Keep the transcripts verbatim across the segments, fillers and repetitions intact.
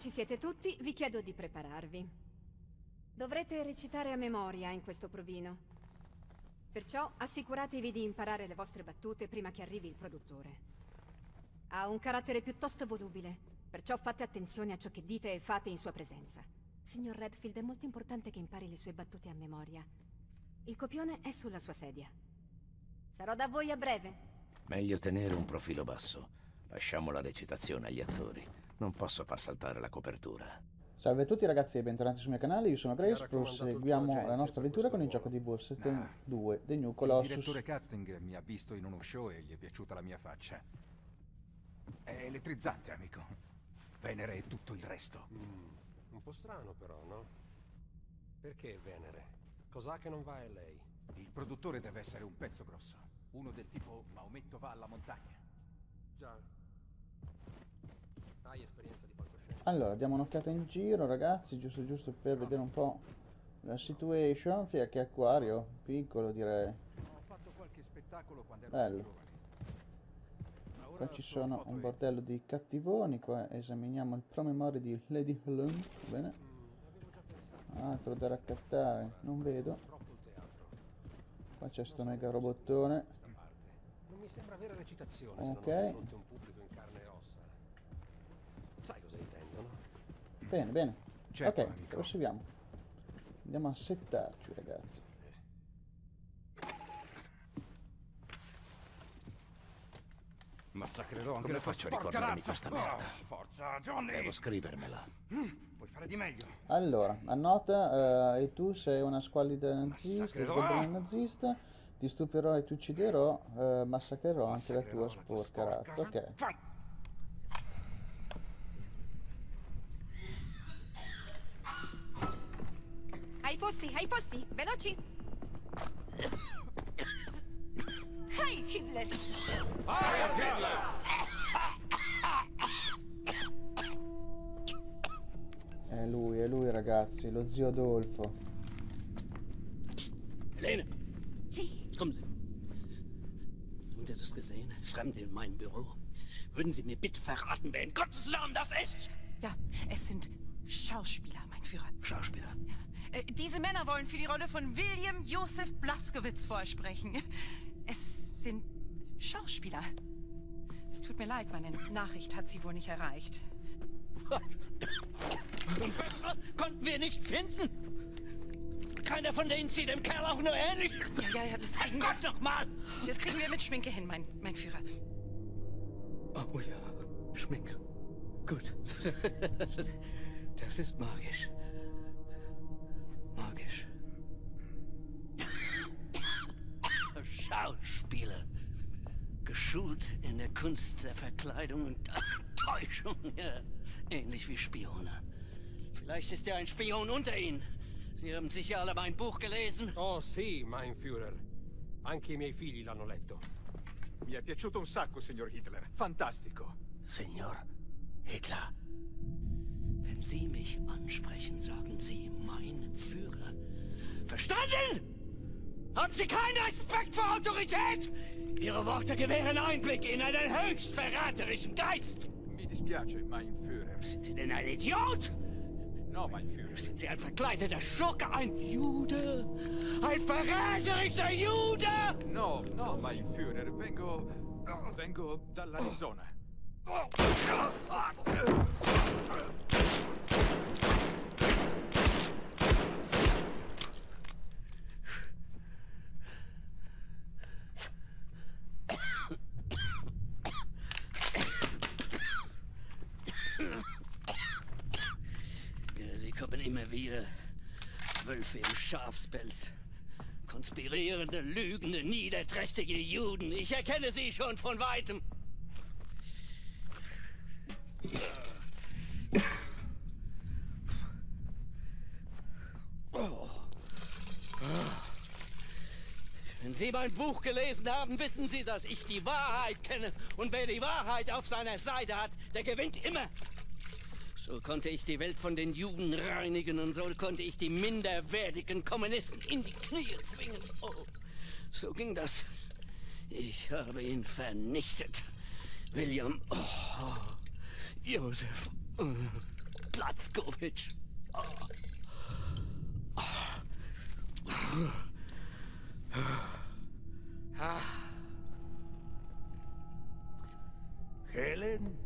ci siete tutti, vi chiedo di prepararvi. Dovrete recitare a memoria in questo provino. Perciò assicuratevi di imparare le vostre battute prima che arrivi il produttore. Ha un carattere piuttosto volubile, perciò fate attenzione a ciò che dite e fate in sua presenza. Signor Redfield, è molto importante che impari le sue battute a memoria. Il copione è sulla sua sedia. Sarò da voi a breve. Meglio tenere un profilo basso. Lasciamo la recitazione agli attori. Non posso far saltare la copertura. Salve a tutti ragazzi e bentornati sul mio canale, io sono Grace, proseguiamo la nostra avventura con il gioco di Wolfenstein Ah, due, The New il Colossus. direttore Casting mi ha visto in uno show e gli è piaciuta la mia faccia. È elettrizzante, amico. Venere e tutto il resto. Mm, un po' strano però, no? Perché Venere? Cos'ha che non va a lei? Il produttore deve essere un pezzo grosso. Uno del tipo Maometto va alla montagna. Già. Hai esperienza di palcoscenico? Allora, diamo un'occhiata in giro ragazzi, giusto giusto per vedere un po' la situation. Fia che acquario, piccolo direi. Ho fatto qualche spettacolo quando ero Bello. giovane. Ma ora Qua ci solo sono foto un e- bordello di cattivoni, qua esaminiamo il promemoria di Lady Helen, bene. Altro da raccattare, non vedo. Troppo il teatro. Qua c'è sto mega robottone. Questa parte. Non mi sembra vera recitazione Ok. se non ho di fronte un pubblico in carne e ossa. Sai cosa intendono? Bene, bene. Certo, Ok, amico. proseguiamo. Andiamo a settarci ragazzi. Massacrerò anche Come la faccio a tua sporca ricordarmi razza. questa merda? Oh, forza, Johnny! Devo scrivermela. Puoi fare di meglio. Allora, annota, eh, e tu sei una squallida nazista, Massacrerò. squadrone nazista, ti stupirò e ti ucciderò, eh, massacrerò anche la tua Massacrerò la tua sporca razza, ok. Fai- Ai posti, ai posti, veloci! Hey, Hitler! È lui, è lui ragazzi, lo zio Adolfo. Helene, Sì, kommen Sie. Haben Sie das gesehen? Fremde in meinem Büro. Würden Sie mir bitte verraten, wer in Gottes Namen das ist? Ja, es sind Schauspieler, mein Führer. Schauspieler. Äh, diese Männer wollen für die Rolle von William Joseph Blaskowitz vorsprechen. Es sind Schauspieler. Es tut mir leid, meine Nachricht hat sie wohl nicht erreicht. Was? Und bessere konnten wir nicht finden? Keiner von denen sieht dem Kerl auch nur ähnlich. Ja, ja, ja, das kriegen wir. Gott nochmal! Das kriegen wir mit Schminke hin, mein, mein Führer. Oh ja, Schminke. Gut. Das ist magisch. Magisch. Schauspieler. Geschult in der Kunst der Verkleidung und Täuschung. Ja, ähnlich wie Spione. Vielleicht ist ja ein Spion unter Ihnen. Sie haben sicher alle mein Buch gelesen. Oh sì, mein Führer. Anche i miei figli l'hanno letto. Mi è piaciuto un sacco, signor Hitler. Fantastico. Signor Hitler, wenn Sie mich ansprechen, sagen Sie mein Führer. Verstanden? Haben Sie keinen Respekt vor Autorität? Ihre Worte gewähren Einblick in einen höchst verräterischen Geist. Mi dispiace, mein Führer. Sind Sie denn ein Idiot? No, mein Führer. Sind Sie ein verkleideter Schurke, ein Jude? Ein verräterischer Jude? No, no, mein Führer. Vengo... vengo dall'Arizona. Ja, sie kommen immer wieder. Wölfe im Schafspelz. Konspirierende, lügende, niederträchtige Juden. Ich erkenne sie schon von weitem. Oh. Wenn Sie mein Buch gelesen haben, wissen Sie, dass ich die Wahrheit kenne. Und wer die Wahrheit auf seiner Seite hat, der gewinnt immer. So konnte ich die Welt von den Juden reinigen und so konnte ich die minderwertigen Kommunisten in die Knie zwingen. Oh, so ging das. Ich habe ihn vernichtet. William, oh, Joseph. Oh. Blazkowicz. Helen?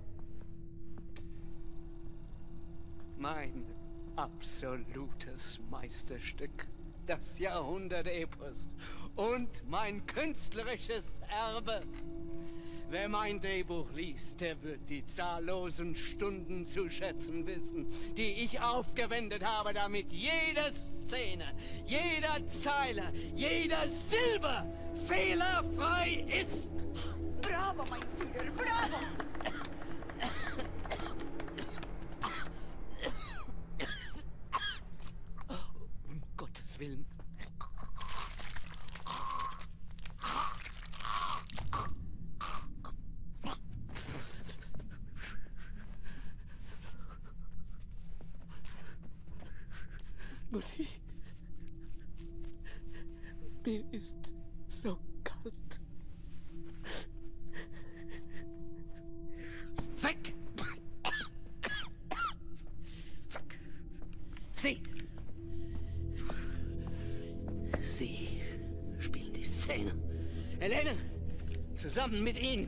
Mein absolutes Meisterstück. Das Jahrhundert-Epos. Und mein künstlerisches Erbe. Wer mein Drehbuch liest, der wird die zahllosen Stunden zu schätzen wissen, die ich aufgewendet habe, damit jede Szene, jeder Zeile, jeder Silbe fehlerfrei ist. Bravo, mein Führer, bravo! Um Gottes Willen. Mutti, mir ist so kalt. Weg! Weg! Sie! Sie spielen die Szene. Helene, zusammen mit ihm.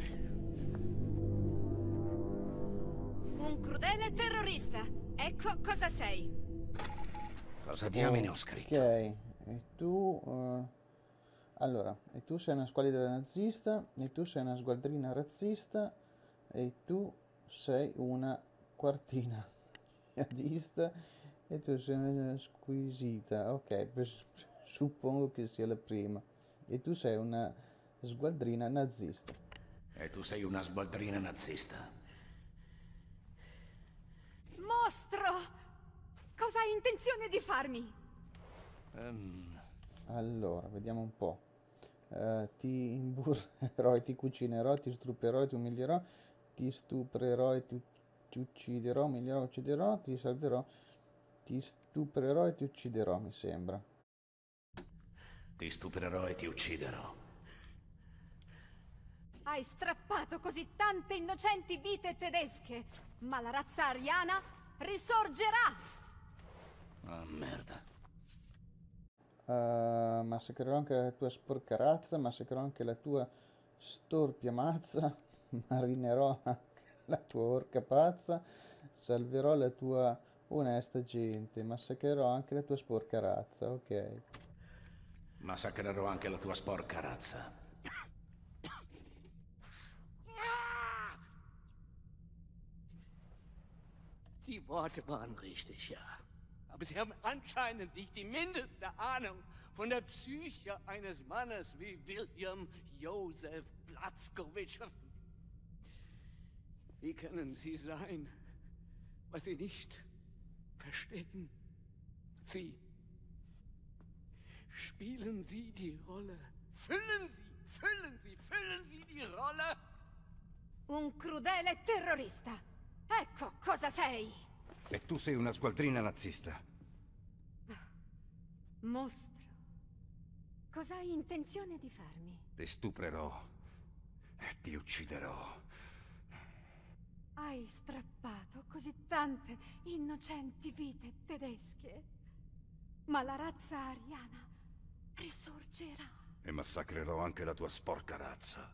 Un crudele terrorista. Ecco cosa sei. Cosa diamine ho scritto? Ok, e tu... eh, allora, e tu sei una squallida nazista, e tu sei una sgualdrina razzista, e tu sei una quartina jihadista, e tu sei una squisita. Ok, pres- suppongo che sia la prima. E tu sei una sgualdrina nazista. E tu sei una sgualdrina nazista. Mostro! Cosa hai intenzione di farmi? Um, Allora, vediamo un po'. Eh, ti imburrerò e ti cucinerò, ti strupperò e ti umilierò, ti stuprerò e ti, ti ucciderò, umilierò e ucciderò, ti salverò, ti stuprerò e ti ucciderò, mi sembra. ti stuprerò e ti ucciderò. Hai strappato così tante innocenti vite tedesche, ma la razza ariana risorgerà! Ah, merda. Uh, massacrerò anche la tua sporca razza, massacrerò anche la tua storpia mazza, marinerò anche la tua orca pazza, salverò la tua onesta gente, massacrerò anche la tua sporca razza, ok. Massacrerò anche la tua sporca razza. Die Worte waren richtig, ja. Aber Sie haben anscheinend nicht die mindeste Ahnung von der Psyche eines Mannes wie William Joseph Blazkowicz. Wie können Sie sein, was Sie nicht verstehen? Sie. Spielen Sie die Rolle. Füllen Sie, füllen Sie, füllen Sie die Rolle. Un crudele terrorista. Ecco cosa sei. E tu sei una sgualdrina nazista. Mostro. Cosa hai intenzione di farmi? Ti stuprerò e ti ucciderò. Hai strappato così tante innocenti vite tedesche, ma la razza ariana risorgerà. E massacrerò anche la tua sporca razza.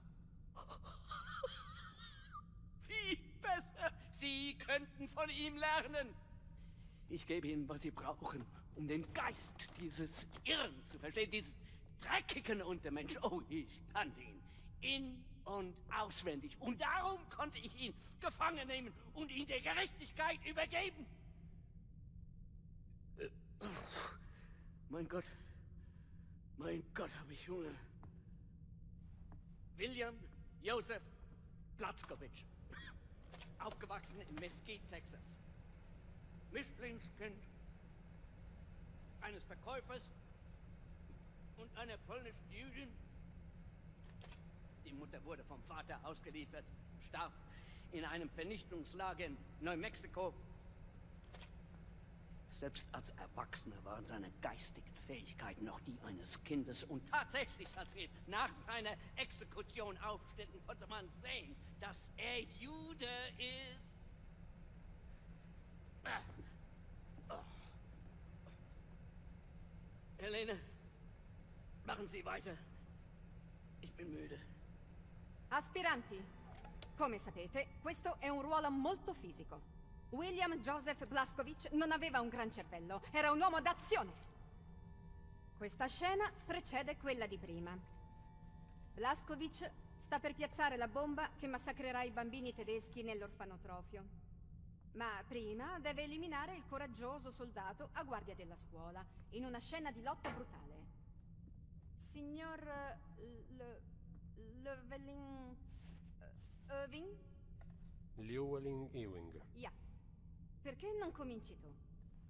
Viel besser. Sie könnten von ihm lernen. Ich gebe Ihnen, was Sie brauchen, um den Geist dieses Irren zu verstehen, dieses dreckigen Untermensch. Oh, ich kannte ihn in- und auswendig. Und darum konnte ich ihn gefangen nehmen und ihn der Gerechtigkeit übergeben. Äh, oh, mein Gott. Mein Gott, habe ich Hunger. William Joseph Blazkowicz. Aufgewachsen in Mesquite, Texas. Mischlingskind eines Verkäufers und einer polnischen Jüdin. Die Mutter wurde vom Vater ausgeliefert, starb in einem Vernichtungslager in Neumexiko. Selbst als Erwachsener waren seine geistigen Fähigkeiten noch die eines Kindes. Und tatsächlich, als wir nach seiner Exekution aufschnitten, konnte man sehen, dass er Jude ist. Helene. Machen Sie weiter. Ich bin müde. Aspiranti, come sapete, questo è un ruolo molto fisico. William Joseph Blazkowicz non aveva un gran cervello, era un uomo d'azione. Questa scena precede quella di prima. Blazkowicz sta per piazzare la bomba che massacrerà i bambini tedeschi nell'orfanotrofio. Ma prima deve eliminare il coraggioso soldato a guardia della scuola, in una scena di lotta brutale. Signor... Le... Llewellyn... Irving? Llewellyn Ewing. Ja. Perché non cominci tu?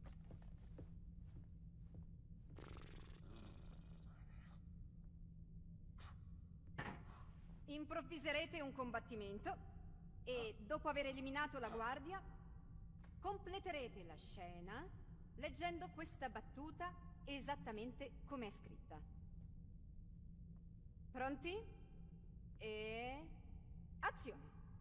Improvviserete un combattimento e, dopo aver eliminato la guardia, completerete la scena leggendo questa battuta esattamente come è scritta. Pronti? E... azione!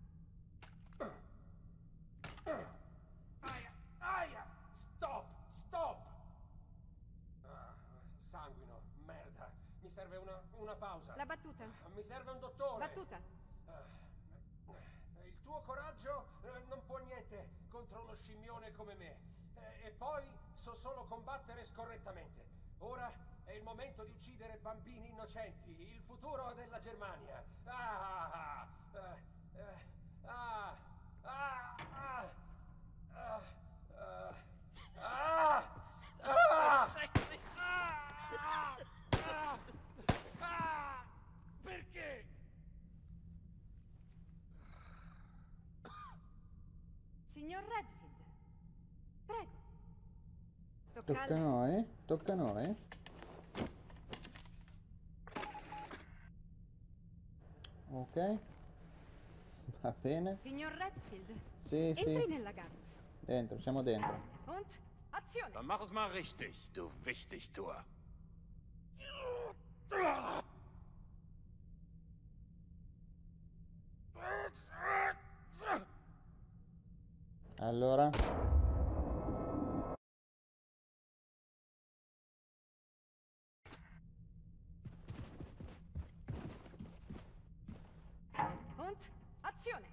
Aia, aia! Stop, stop! Ah, sanguino, merda. Mi serve una, una pausa. La battuta. Mi serve un dottore. Battuta. Ah, il tuo coraggio eh, non può niente contro uno scimmione come me. Eh, e poi so solo combattere scorrettamente. Ora è il momento di uccidere bambini innocenti, il futuro della Germania. Ah, ah, ah, ah, ah, ah, ah, ah, ah, ah, Schrecklich! ah, ah, ah, perché? Signor Redfield, prego. Tocca, Tocca a lei. noi? Tocca a noi? Ok. Va bene. Signor Redfield, Sì, entri sì. nella gara. Dentro, siamo dentro. Und azione! Dann mach es mal richtig, du Wichtigtuer. Allora. Und azione!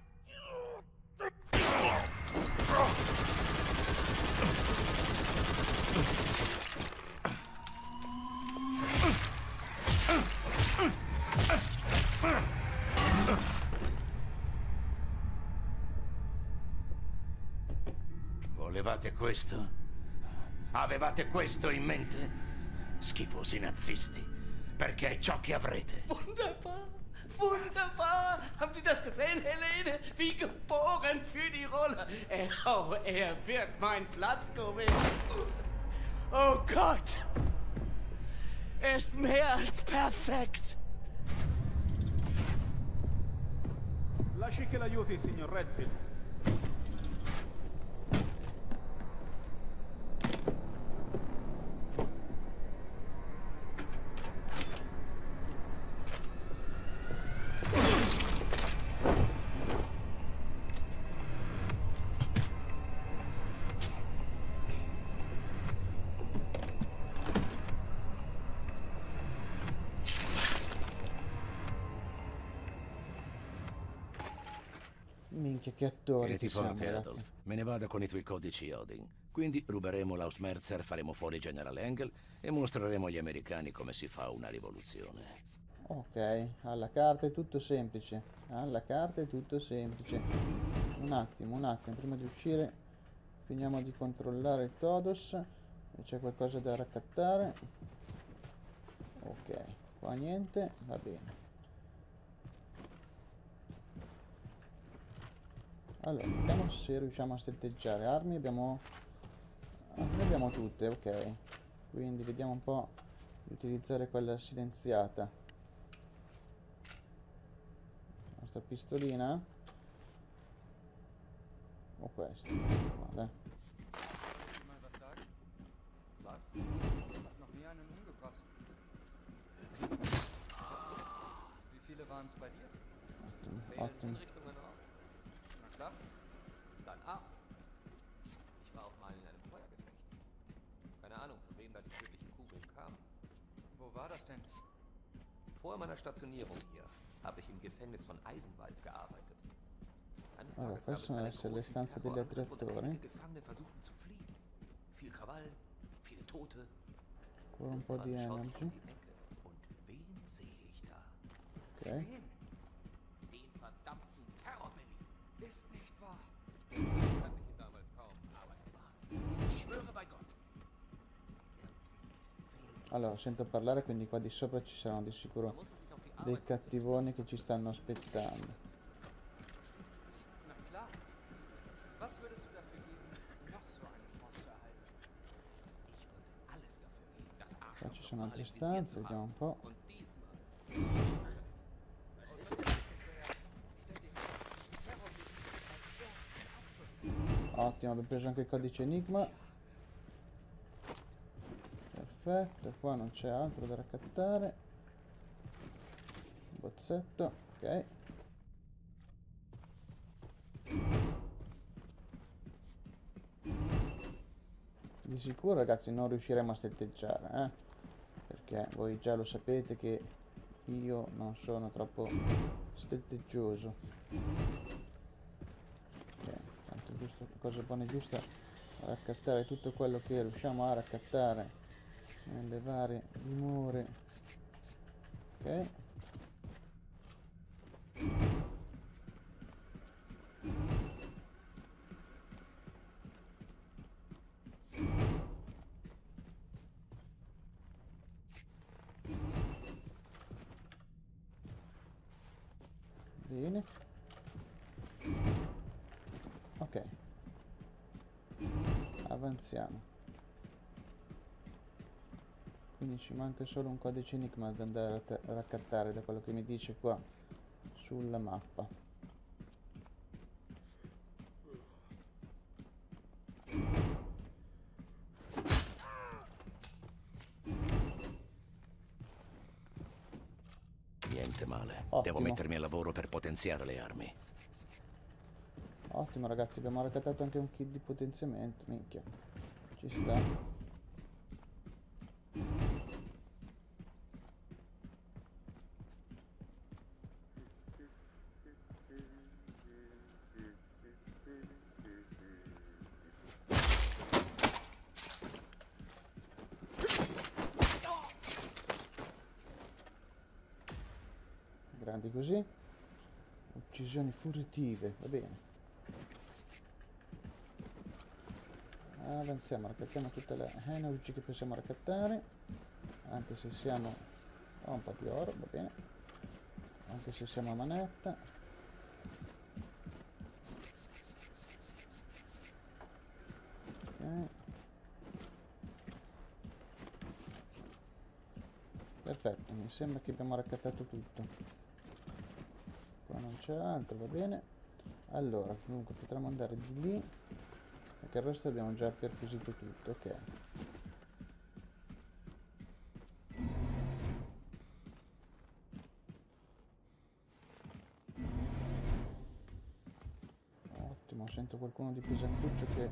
Volevate questo? Avevate questo in mente? Schifosi nazisti. Perché è ciò che avrete. Wunderbar! Wunderbar! Haben Sie das gesehen, Helene? Wie geboren für die Rolle. Er, oh, er wird mein Blazkowicz. Oh Gott! Er ist mehr als perfekt. Lasci che l'aiuti, signor Redfield. Minchia, che attori Tieniti che siamo, forte, ragazzi. Adolf. Me ne vado con i tuoi codici Odin. Quindi ruberemo l'Ausmerzer, faremo fuori General Engel e mostreremo agli americani come si fa una rivoluzione. Ok, alla carta è tutto semplice. Alla carta è tutto semplice. Un attimo, un attimo, prima di uscire finiamo di controllare il Todos. C'è qualcosa da raccattare. Ok, qua niente, va bene. Allora, vediamo se riusciamo a stelteggiare. Armi abbiamo... Ah, ne abbiamo tutte, ok. Quindi vediamo un po' di utilizzare quella silenziata. La nostra pistolina. O questo. Guarda. Mal was sagen? Was? Hat noch nie einen umgebracht. Wie viele waren es bei dir? Ottimo, ottimo. Richtungen auch. Na klar. Dann A. Ich war auch mal in einem Feuergefecht. Keine Ahnung, von wem da die tödlichen Kugeln kamen. war das denn? Vor meiner Stationierung hier habe ich im Gefängnis von Eisenwald gearbeitet. Eines Allora, Tages gab es possono einen essere le großen stanze degli Terrorangriff und attrattori. einige Gefangene versuchten zu fliehen. Viel Krawall, viele Tote. Ancora un po' di Irgendwann schaute ich energy. um die Ecke. Und wen sehe ich da? Ok. Wen? Den verdammten Terror-Billy. Ist nicht wahr. Ich kannte ihn damals kaum, aber er war es. Ich schwöre bei Gott. Allora, sento parlare, quindi qua di sopra ci saranno di sicuro dei cattivoni che ci stanno aspettando. Na klar. Was würdest du dafür geben, noch so eine Chance zu erhalten? Ich würde alles dafür geben, das Arschloch Qua ci sono mal altre analysiert stanze, zu vediamo haben. un po'. Und diesmal. Ottimo, abbiamo preso anche il codice Enigma. Perfetto, qua non c'è altro da raccattare. Bozzetto, ok. Di sicuro, ragazzi, non riusciremo a stelteggiare, eh? Perché voi già lo sapete che io non sono troppo stelteggioso. Ok, tanto giusto, cosa buona e giusta, raccattare tutto quello che riusciamo a raccattare nelle varie dimore. Ok. Bene. Ok. Avanziamo. Quindi ci manca solo un codice enigma da andare a, a raccattare, da quello che mi dice qua sulla mappa. Niente male. Ottimo. Devo mettermi al lavoro per potenziare le armi. Ottimo, ragazzi, abbiamo raccattato anche un kit di potenziamento, minchia. Ci sta. Grandi così. Uccisioni furtive, va bene. Avanziamo, raccattiamo tutte le energy che possiamo raccattare. Anche se siamo... Oh, un po' di oro, va bene. Anche se siamo a manetta. Ok. Perfetto, mi sembra che abbiamo raccattato tutto. Qua non c'è altro, va bene. Allora, comunque potremmo andare di lì, perché il resto abbiamo già perquisito tutto, ok. Ottimo, sento qualcuno di pesantuccio che...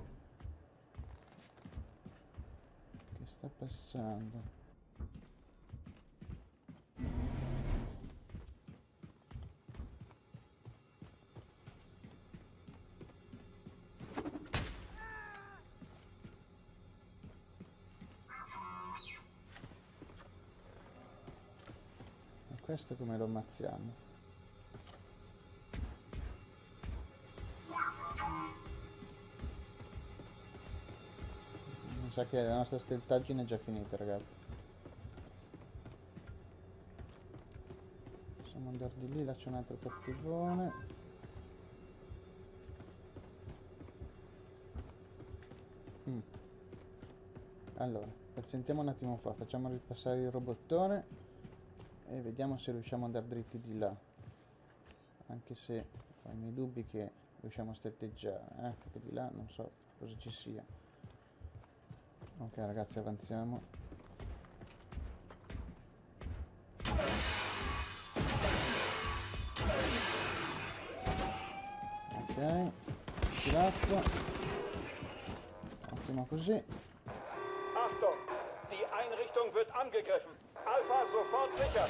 che sta passando. Questo come lo ammazziamo? Mi sa che la nostra steltaggine è già finita, ragazzi. Possiamo andare di lì, là c'è un altro cattivone. Mm. Allora, pazientiamo un attimo qua, facciamo ripassare il robottone e vediamo se riusciamo ad andare dritti di là, anche se ho i miei dubbi che riusciamo a stelteggiare, eh? Perché di là non so cosa ci sia. Ok, ragazzi, avanziamo. Ok, schilazzo. Ottimo così. Achtung! Die Einrichtung wird angegriffen. Alpha Transport sicher.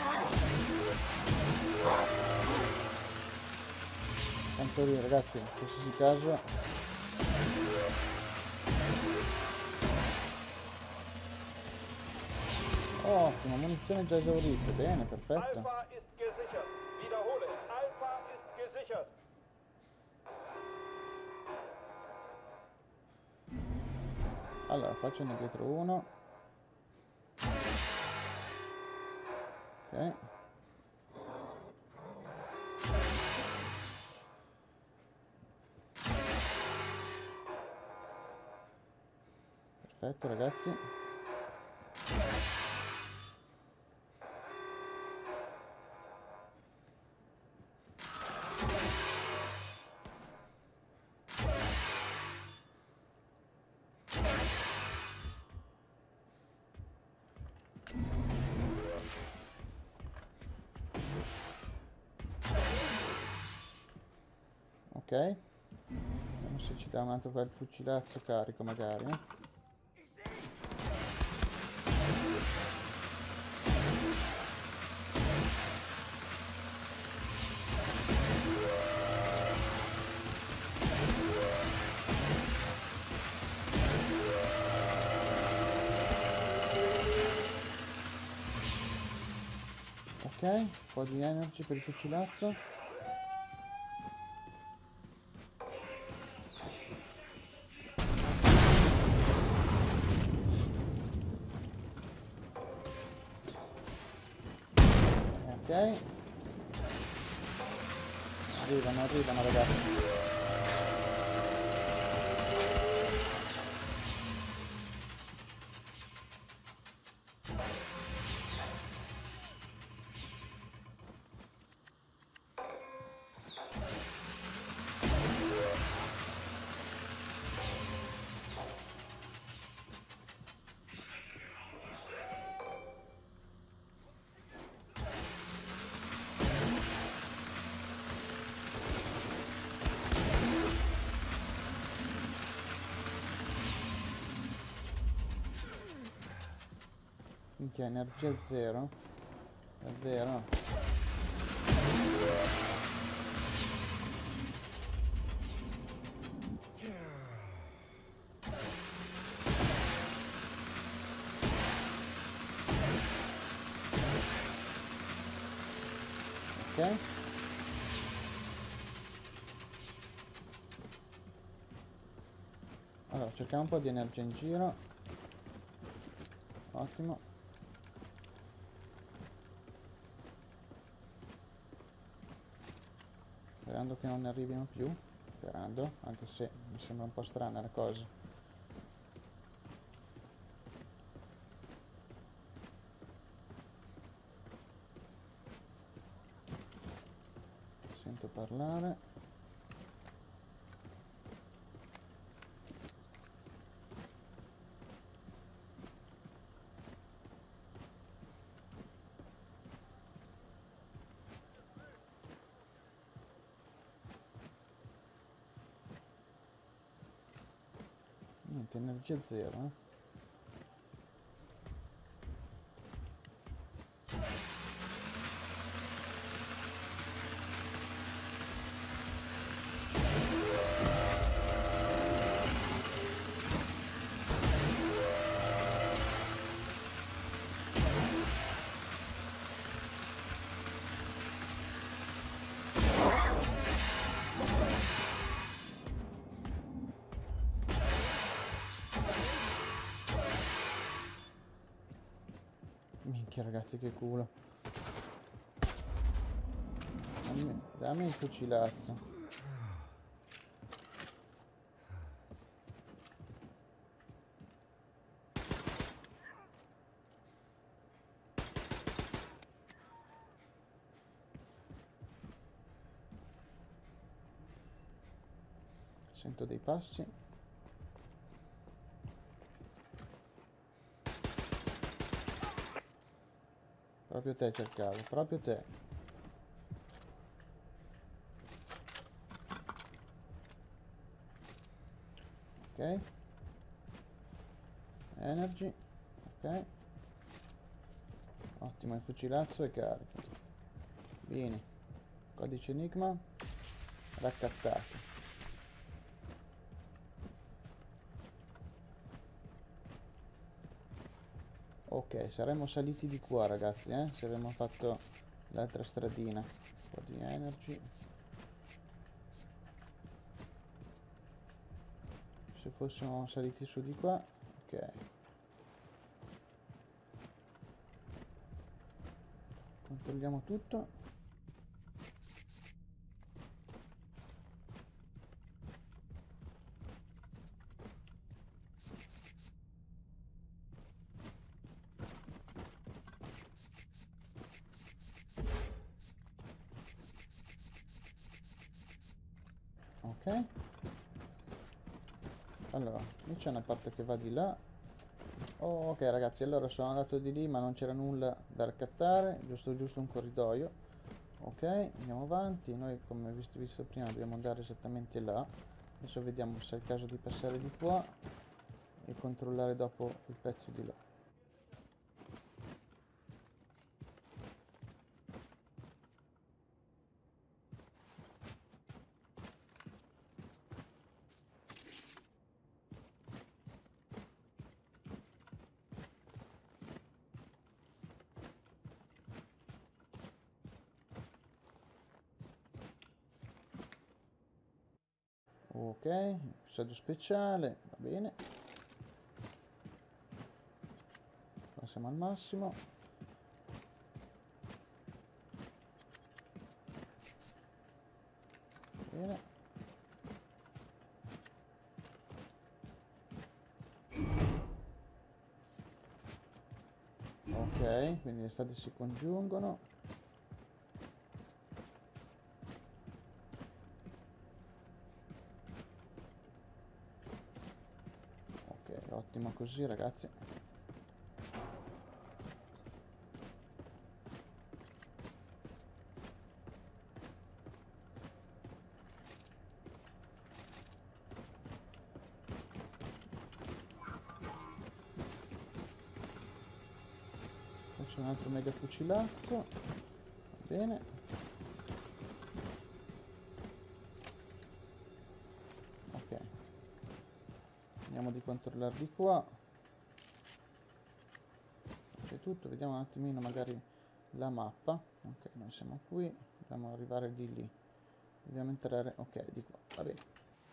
Tanto lì ragazzi, in qualsiasi caso oh, ottimo, munizione già esaurita, bene, perfetto. Alpha ist gesichert. Wiederhole, Alpha ist gesichert. Allora, qua ce n'è dietro uno. Ok. Perfetto ragazzi. Ok, vediamo se ci dà un altro bel fucilazzo carico magari. Ok, un po' di energy per il fucilazzo. Ok, arrivano, arrivano ragazzi. Minchia, energia zero. Davvero? Ok. Allora, cerchiamo un po' di energia in giro. Ottimo. Sperando che non ne arrivino più. Sperando, anche se mi sembra un po' strana la cosa. Sento parlare. Niente, energia zero, eh. Minchia ragazzi, che culo. Dammi, dammi il fucilazzo. Sento dei passi. Proprio te cercavo, proprio te. Ok. Energy. Ok. Ottimo, il fucilazzo è carico. Bene. Codice enigma raccattato. Ok, saremmo saliti di qua, ragazzi, eh? Se avremmo fatto l'altra stradina. Un po' di energy. Se fossimo saliti su di qua. Ok. Controlliamo tutto. Ok. Allora, qui c'è una parte che va di là. Oh, ok ragazzi, allora sono andato di lì ma non c'era nulla da raccattare, giusto giusto un corridoio. Ok, andiamo avanti. Noi, come visto, visto prima, dobbiamo andare esattamente là. Adesso vediamo se è il caso di passare di qua e controllare dopo il pezzo di là. Ok, episodio speciale, va bene. Qua siamo al massimo. Bene. Ok, quindi le strade si congiungono. Ottimo così, ragazzi. Faccio un altro mega fucilazzo. Va bene. Di controllare di qua. C'è tutto, vediamo un attimino magari la mappa. Ok, noi siamo qui, dobbiamo arrivare di lì, dobbiamo entrare, ok, di qua, va bene.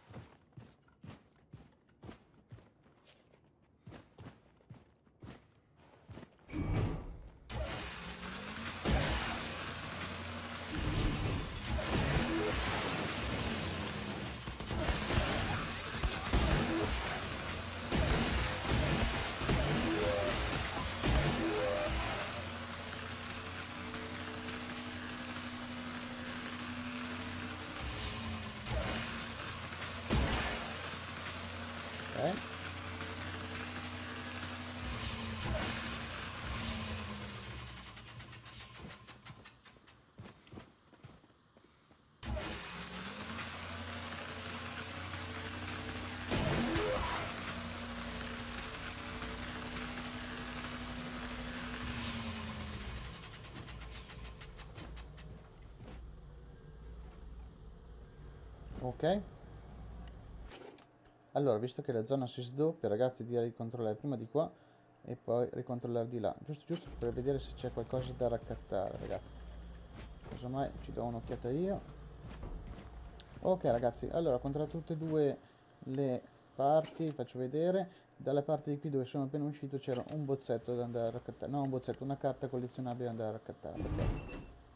Ok, allora, visto che la zona si sdoppia, ragazzi, direi di controllare prima di qua e poi ricontrollare di là, giusto giusto per vedere se c'è qualcosa da raccattare, ragazzi. Casomai ci do un'occhiata io. Ok ragazzi, allora controllo tutte e due le parti, faccio vedere. Dalla parte di qui dove sono appena uscito c'era un bozzetto da andare a raccattare, no un bozzetto, una carta collezionabile da andare a raccattare, ok.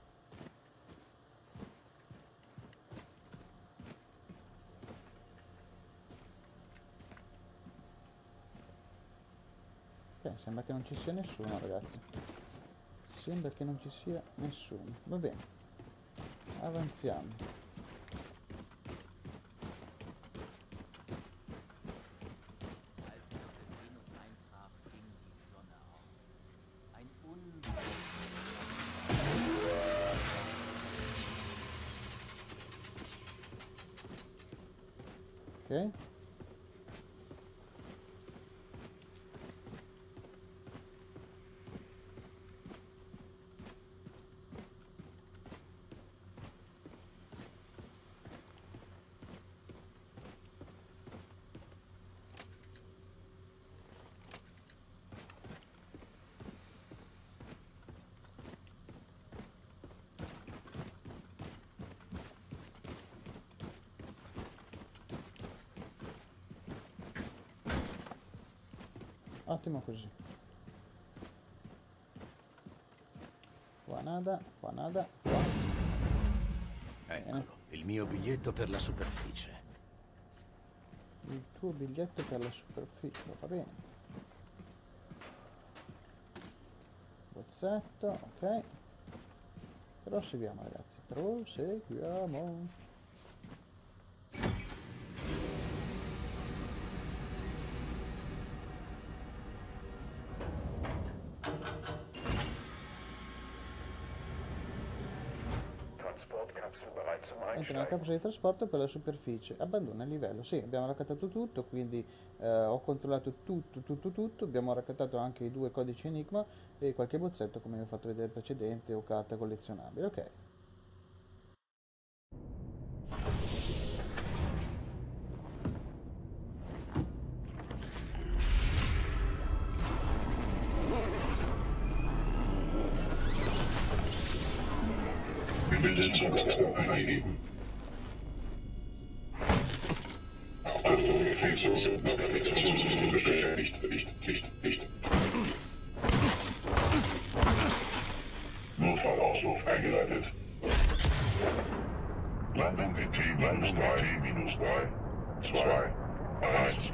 Ok, sembra che non ci sia nessuno, ragazzi. Sembra che non ci sia nessuno. Va bene. Avanziamo. Ok. Ottimo così. Qua nada, qua nada, qua. Eccolo, il mio biglietto per la superficie. Il tuo biglietto per la superficie, va bene. Bozzetto, ok. Proseguiamo ragazzi, proseguiamo. Entra nella capsula di trasporto per la superficie, abbandona il livello. Sì, abbiamo raccattato tutto, quindi eh, ho controllato tutto, tutto, tutto. Abbiamo raccattato anche i due codici Enigma e qualche bozzetto come vi ho fatto vedere precedente o carta collezionabile, ok. Bitte Zugangscode eingeben. Achtung, Gefäße, Navigationssystem beschädigt, nicht, nicht, nicht. Notfallausruf eingeleitet. Landung in T minus drei, T minus drei, zwei, eins.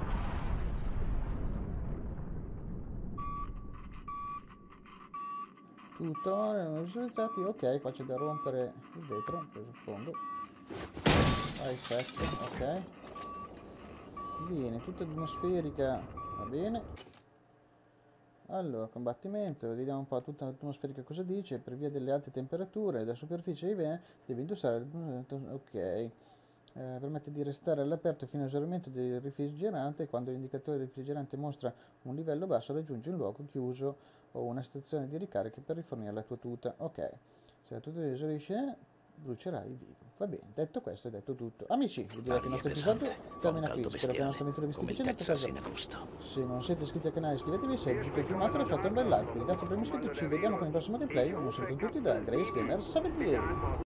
Tutorial non visualizzati, ok, qua c'è da rompere il vetro, presuppongo. Vai sette, ok. Bene, tutta atmosferica, va bene. Allora, combattimento, vediamo un po' tutta l'atmosferica cosa dice. Per via delle alte temperature, la superficie di Venere deve indossare, ok. Eh, permette di restare all'aperto fino all'esaurimento del refrigerante. Quando l'indicatore del refrigerante mostra un livello basso, raggiunge un luogo chiuso o una stazione di ricarica per rifornire la tua tuta. Ok, se la tuta si esaurisce, brucerai vivo. Va bene, detto questo è detto tutto. Amici, vi direi che il nostro episodio termina qui. Spero che la nostra avventura vi stia piacendo. Se non siete iscritti al canale, iscrivetevi. Se vi è piaciuto il filmato, lasciate un bel like. Vi ringrazio per avermi iscritto. Ci vediamo con il prossimo gameplay. Un saluto a tutti da Grace Gamer settantotto.